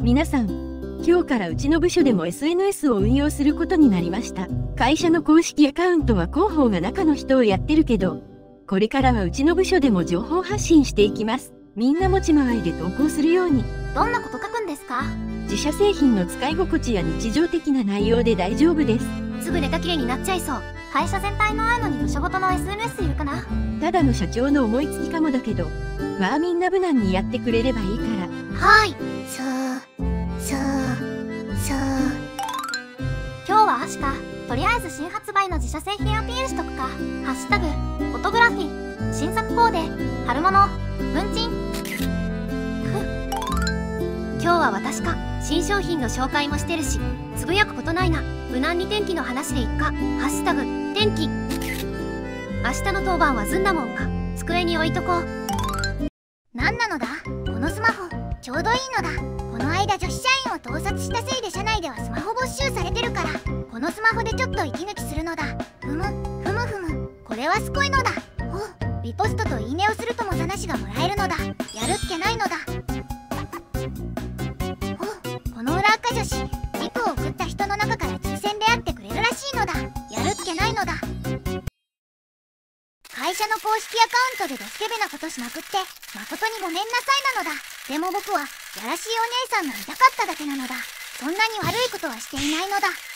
皆さん、今日からうちの部署でも SNS を運用することになりました。会社の公式アカウントは広報が中の人をやってるけど、これからはうちの部署でも情報発信していきます。みんな持ち回りで投稿するように。 どんなこと書くんですか？ 自社製品の使い心地や日常的な内容で大丈夫です。 すぐネタ切れになっちゃいそう。会社全体のあるのに部署ごとの SNS いるかな？ ただの社長の思いつきかもだけど、まあみんな無難にやってくれればいいから。 はい。今日は明日、とりあえず新発売の自社製品アピールしとくか。ハッシュタグ、フォトグラフィー、新作コーデ、春物、文鎮。今日は私か。新商品の紹介もしてるし、つぶやくことないな。無難に天気の話でいっか。ハッシュタグ、天気。明日の当番はずんだもんか。机に置いとこう。 何なのだこのスマホ、ちょうどいいのだ。この間女子社員を盗撮したせいで社内ではスマホ没収されてるから、このスマホでちょっと息抜きするのだ。これはすごいのだ。リポストといいねをするともさなしがもらえるのだ。やるっけないのだ。この裏垢女子、リプを送った人の中から抽選で会ってくれるらしいのだ。やるっけないのだ。会社の公式アカウントでドスケベなことしまくって誠にごめんなさいなのだ。でも僕はやらしいお姉さんが見たかっただけなのだ。そんなに悪いことはしていないのだ。